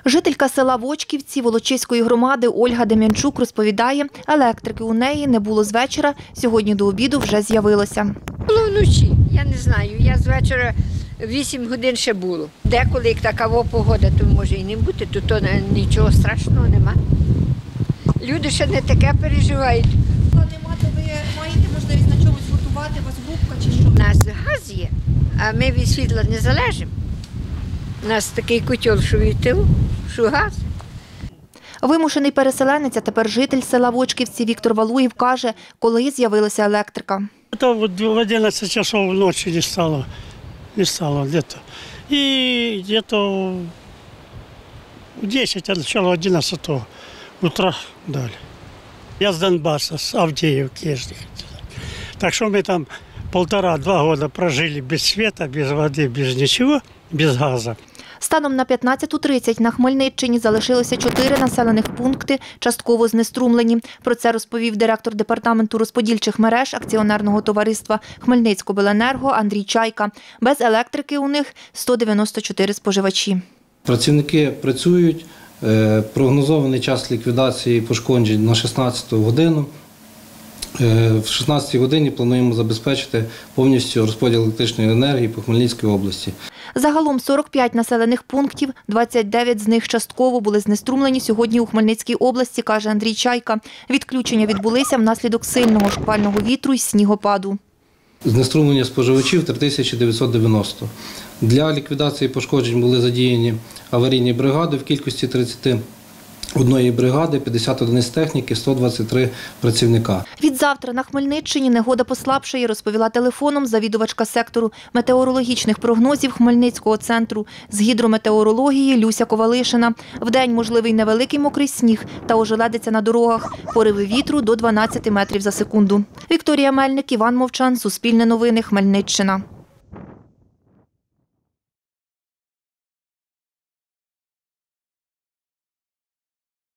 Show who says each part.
Speaker 1: Жителька села Вочківці Волочиської громади Ольга Дем'янчук розповідає, електрики у неї не було з вечора, сьогодні до обіду вже з'явилося.
Speaker 2: Було вночі, я не знаю, я з вечора 8 годин ще було. Деколи, як така погода, то може і не бути, то нічого страшного нема. Люди ще не таке переживають.
Speaker 1: Нема, то ви маєте можливість на чомусь готувати, у вас грубка чи що?
Speaker 2: У нас газ є, а ми від світла не залежимо. У нас такий котел, що від тилу, що газ.
Speaker 1: Вимушений переселенець, а тепер житель села Вочківці Віктор Валуєв каже, коли з'явилася електрика.
Speaker 3: Это вот в 11 часов ночи не стало где-то. И где-то в 10, а начало 11 утра дали. Я с Донбасса, с Авдеевки. Так что мы там 1,5-2 года прожили без света, без воды, без ничего, без газа.
Speaker 1: Станом на 15:30 на Хмельниччині залишилося 4 населених пункти, частково знеструмлені. Про це розповів директор департаменту розподільчих мереж акціонерного товариства Хмельницькобленерго Андрій Чайка. Без електрики у них 194 споживачі.
Speaker 4: Працівники працюють, прогнозований час ліквідації пошкоджень на 16 годину. В 16 годині плануємо забезпечити повністю розподіл електричної енергії по Хмельницькій області.
Speaker 1: Загалом 45 населених пунктів, 29 з них частково були знеструмлені сьогодні у Хмельницькій області, каже Андрій Чайка. Відключення відбулися внаслідок сильного шквального вітру й снігопаду.
Speaker 4: Знеструмлення споживачів 3990. Для ліквідації пошкоджень були задіяні аварійні бригади в кількості 31 бригади, 50 одиниць техніки, 123 працівника.
Speaker 1: Відзавтра на Хмельниччині негода послабшає, розповіла телефоном завідувачка сектору метеорологічних прогнозів Хмельницького центру з гідрометеорології Люся Ковалишина. Вдень можливий невеликий мокрий сніг та ожеледиця на дорогах. Пориви вітру до 12 метрів за секунду. Вікторія Мельник, Іван Мовчан, Суспільне новини, Хмельниччина.